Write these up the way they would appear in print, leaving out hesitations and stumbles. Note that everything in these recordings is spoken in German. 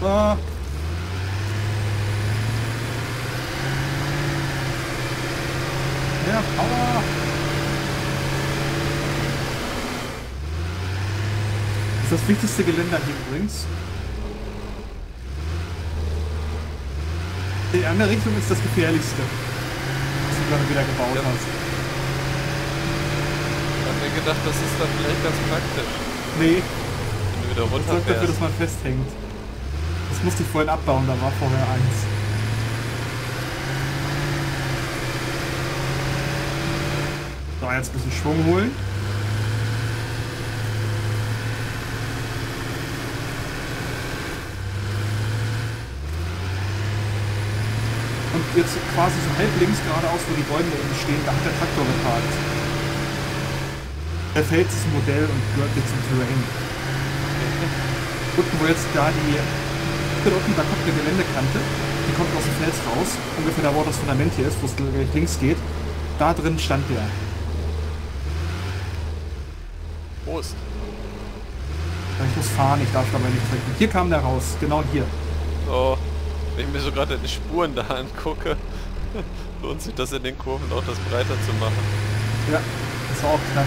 Ah. Ja, Power. Das ist das wichtigste Geländer hier übrigens. Die andere Richtung ist das gefährlichste, was du gerade wieder gebaut hast. Ich hab mir gedacht, das ist dann vielleicht ganz praktisch, Nee, wenn du wieder das sorgt dafür, dass runterfährst. man festhängt. Das musste ich vorhin abbauen, da war vorher eins. So, jetzt ein bisschen Schwung holen. Und jetzt quasi so halb links geradeaus, wo die Bäume oben stehen, da hat der Traktor geparkt. Der Fels ist ein Modell und gehört jetzt zum Terrain. Unten, wo jetzt da die... Unten, da kommt eine Geländekante. Die kommt aus dem Fels raus. Ungefähr da, wo das Fundament hier ist, wo es gleich links geht. Da drin stand der. Prost. Ich muss fahren, ich darf dabei nicht trinken. Hier kam der raus, genau hier. Oh, wenn ich mir so gerade die Spuren da angucke, lohnt sich das in den Kurven auch das breiter zu machen. Ja, das war auch knapp.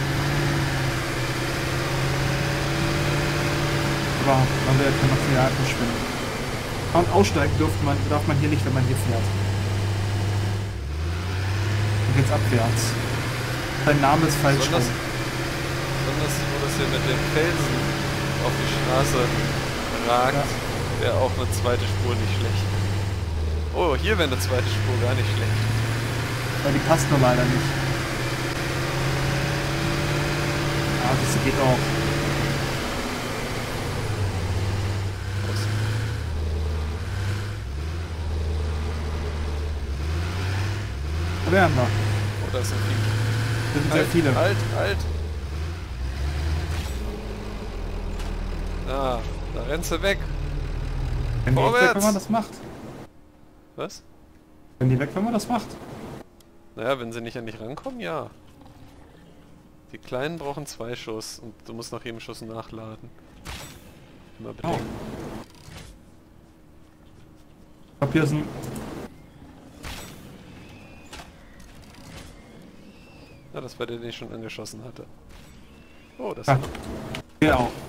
Aber man will ja kein Material verschwinden. Und aussteigen darf man hier nicht, wenn man hier fährt. Und jetzt abwärts. Dein Name ist falsch rum. Besonders wo das hier mit den Felsen auf die Straße ragt, wäre auch eine zweite Spur nicht schlecht. Oh, hier wäre eine zweite Spur gar nicht schlecht. Weil die passt nur leider nicht. Ja, das geht auch. Da wären wir. Oh, da ist ein Vieh. Das sind sehr viele. Halt! Ah, da rennst du weg. Wenn die Vorwärts! weg, wenn man das macht. Was? Wenn die weg, wenn man das macht. Naja, wenn sie nicht an dich rankommen, ja. Die Kleinen brauchen 2 Schuss und du musst nach jedem Schuss nachladen. Immer bedenken. Ich glaube, hier ist ein... Ja, das war der, den ich schon angeschossen hatte. Oh, das Ah, ist hier auch.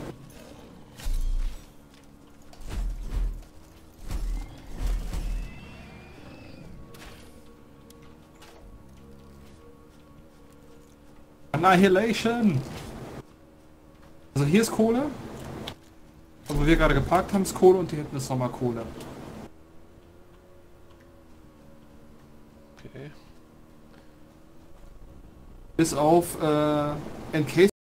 Annihilation! Also hier ist Kohle. Und wo wir gerade geparkt haben, ist Kohle und hier hinten ist nochmal Kohle. okay. Bis auf Encase